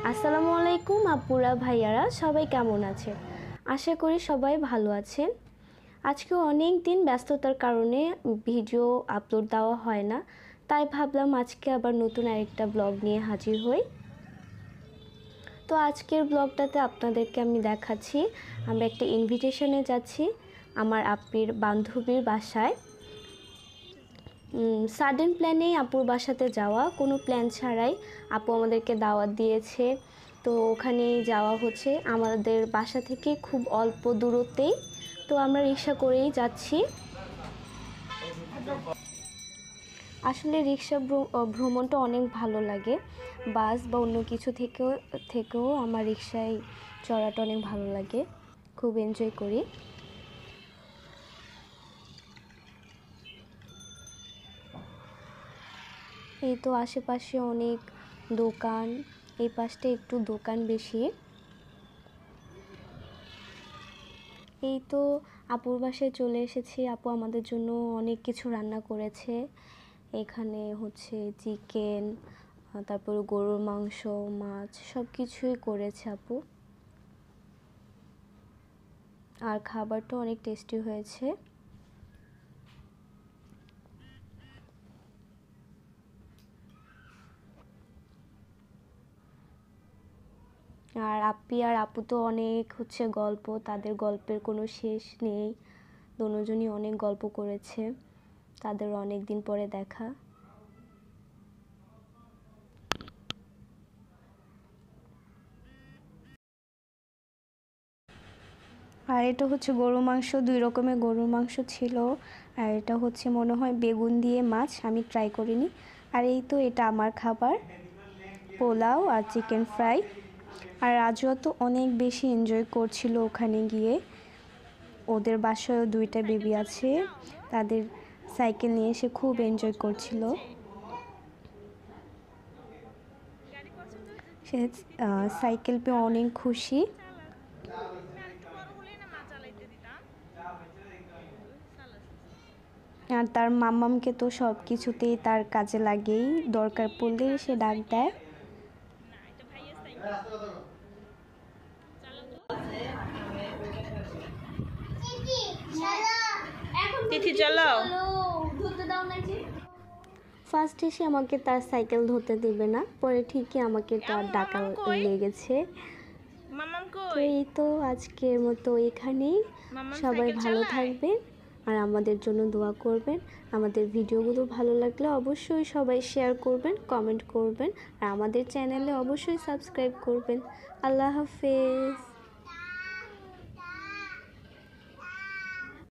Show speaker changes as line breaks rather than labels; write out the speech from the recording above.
আসসালামু আলাইকুম আপুরা ভাইয়ারা, সবাই কেমন আছেন? আশা করি সবাই ভালো আছেন। আজকে অনেক দিন ব্যস্ততার কারণে ভিডিও আপলোড দেওয়া হয় না, তাই ভাবলাম আজকে আবার নতুন আরেকটা ব্লগ নিয়ে হাজির হই। তো আজকের ব্লগটাতে আপনাদেরকে আমি দেখাচ্ছি আমরা একটা ইনভিটেশনে যাচ্ছি আমার আপ্পির বান্ধবীর বাসায়। সাডেন প্ল্যানেই আপুর বাসাতে যাওয়া, কোনো প্ল্যান ছাড়াই আপু আমাদেরকে দাওয়াত দিয়েছে। তো ওখানেই যাওয়া হচ্ছে, আমাদের বাসা থেকে খুব অল্প দূরত্বেই। তো আমরা রিক্সা করেই যাচ্ছি। আসলে রিক্সা ভ্রমণটা অনেক ভালো লাগে। বাস বা অন্য কিছু থেকেও আমার রিক্সায় চড়াটা অনেক ভালো লাগে, খুব এনজয় করি। এই তো আশেপাশে অনেক দোকান, এই পাশটা একটু দোকান বেশি। এই তো আপুর বাসায় চলে এসেছি। আপু আমাদের জন্য অনেক কিছু রান্না করেছে। এখানে হচ্ছে চিকেন, তারপরে গরুর মাংস, মাছ সব কিছুই করেছে আপু। আর খাবারটা অনেক টেস্টি হয়েছে। আর আপ্পি আর আপু তো অনেক গল্প, তাদের গল্পের কোনো শেষ নেই। দুজনই অনেক গল্প করেছে, তাদের অনেক দিন পরে দেখা। আর এটা হচ্ছে গরুর মাংস, 2 রকমের গরুর মাংস ছিল। আর এটা হচ্ছে মনে হয় বেগুন দিয়ে মাছ, আমি ট্রাই করিনি। আর এই তো এটা আমার খাবার, পোলাও আর চিকেন ফ্রাই। আর রাজুয়া তো অনেক বেশি এনজয় করছিল ওখানে গিয়ে। ওদের বাসায়ও 2টা বেবি আছে, তাদের সাইকেল নিয়ে এসে খুব এনজয় করছিল। সে সাইকেল পেয়ে অনেক খুশি। আর তার মাম্মামকে তো সব কিছুতেই তার কাজে লাগেই, দরকার পড়লে সে ডাক দেয়। ফার্স্ট এসে আমাকে তার সাইকেল ধরতে দেবে না, পরে ঠিকই আমাকে তার ডাকা লেগেছে। তো এই তো আজকের মতো এখানেই। সবাই ভালো থাকবেন আর আমাদের জন্য দোয়া করবেন। আমাদের ভিডিওগুলো ভালো লাগলে অবশ্যই সবাই শেয়ার করবেন, কমেন্ট করবেন আর আমাদের চ্যানেলে অবশ্যই সাবস্ক্রাইব করবেন। আল্লাহ হাফেজ।